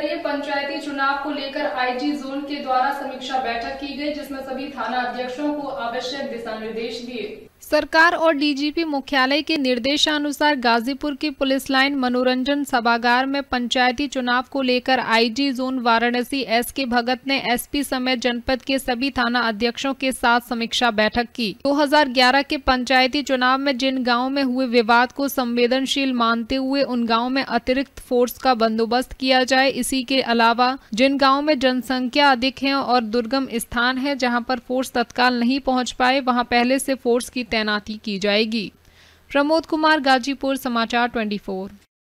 स्तरीय पंचायती चुनाव को लेकर आईजी जोन के द्वारा समीक्षा बैठक की गई, जिसमें सभी थाना अध्यक्षों को आवश्यक दिशा निर्देश दिए। सरकार और डीजीपी मुख्यालय के निर्देशानुसार गाजीपुर की पुलिस लाइन मनोरंजन सभागार में पंचायती चुनाव को लेकर IG zone Varanasi SK Bhagat ने एसपी समेत जनपद के सभी थाना अध्यक्षों के साथ समीक्षा बैठक की। 2011 के पंचायती चुनाव में जिन गांवों में हुए विवाद को संवेदनशील मानते हुए उन गांवों में अतिरिक्त फोर्स का बंदोबस्त किया जाए। इसी के अलावा जिन गाँव में जनसंख्या अधिक है और दुर्गम स्थान है जहाँ पर फोर्स तत्काल नहीं पहुँच पाए, वहाँ पहले से फोर्स की तैनाती की जाएगी। प्रमोद कुमार, गाजीपुर, समाचार 24।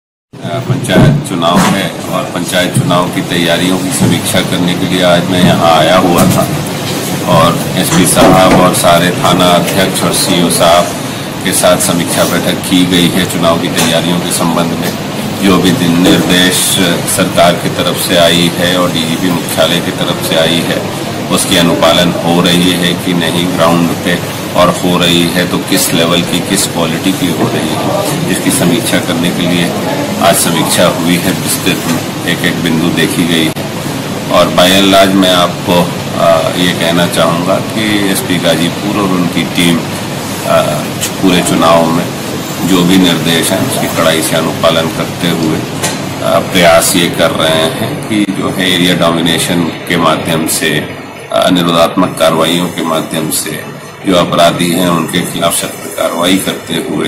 पंचायत चुनाव है और पंचायत चुनाव की तैयारियों की समीक्षा करने के लिए आज मैं यहाँ आया हुआ था और एसपी साहब और सारे थाना अध्यक्ष और सीओ साहब के साथ समीक्षा बैठक की गई है। चुनाव की तैयारियों के संबंध में जो भी निर्देश सरकार की तरफ से आई है और डीजीपी मुख्यालय की तरफ से आई है उसकी अनुपालन हो रही है कि नहीं ग्राउंड पे, और हो रही है तो किस लेवल की, किस क्वालिटी की हो रही है, इसकी समीक्षा करने के लिए आज समीक्षा हुई है। विस्तृत एक एक बिंदु देखी गई है और बाय एंड लार्ज मैं आपको ये कहना चाहूँगा कि एसपी गाजीपुर और उनकी टीम पूरे चुनाव में जो भी निर्देश हैं उसकी कड़ाई से अनुपालन करते हुए प्रयास ये कर रहे हैं कि जो है एरिया डोमिनेशन के माध्यम से, निरोधात्मक कार्रवाइयों के माध्यम से जो अपराधी हैं उनके खिलाफ सख्त कार्रवाई करते हुए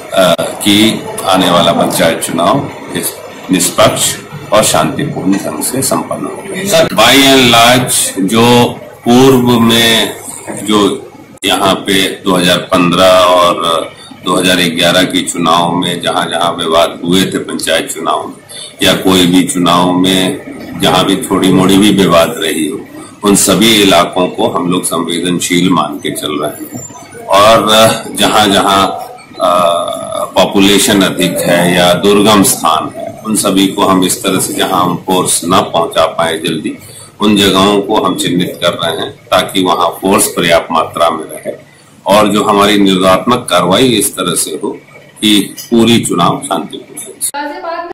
कि आने वाला पंचायत चुनाव निष्पक्ष और शांतिपूर्ण ढंग से संपन्न हो। बाय एंड लार्ज जो पूर्व में जो यहाँ पे 2015 और 2011 के चुनाव में जहाँ विवाद हुए थे पंचायत चुनाव में या कोई भी चुनाव में जहाँ भी थोड़ी मोड़ी भी विवाद रही हो, उन सभी इलाकों को हम लोग संवेदनशील मान के चल रहे हैं और जहाँ पॉपुलेशन अधिक है या दुर्गम स्थान है उन सभी को हम इस तरह से जहाँ हम फोर्स न पहुंचा पाए जल्दी, उन जगहों को हम चिन्हित कर रहे हैं ताकि वहाँ फोर्स पर्याप्त मात्रा में रहे और जो हमारी निरोधात्मक कार्रवाई इस तरह से हो कि पूरी चुनाव शांतिपूर्ण हो।